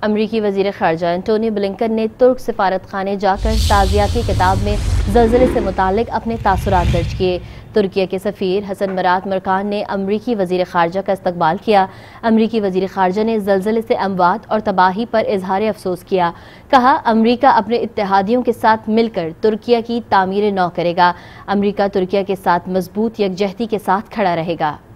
अमरीकी वज़ीर ख़ारजा एंटोनी ब्लिंकन ने तुर्क सिफारत खाने जाकर ताज़ियाती किताब में ज़लज़ले से मुतालिक अपने तासुरात दर्ज किए। तुर्किया के सफ़ीर हसन मरात मरकान ने अमरीकी वज़ीर ख़ारजा का इस्तकबाल किया। अमरीकी वज़ीर ख़ारजा ने ज़लज़ले से अमवात और तबाही पर इजहार अफसोस किया। कहा, अमरीका अपने इत्तेहादियों के साथ मिलकर तुर्किया की तामीर नौ करेगा। अमरीका तुर्किया के साथ मजबूत यकजहती के साथ खड़ा रहेगा।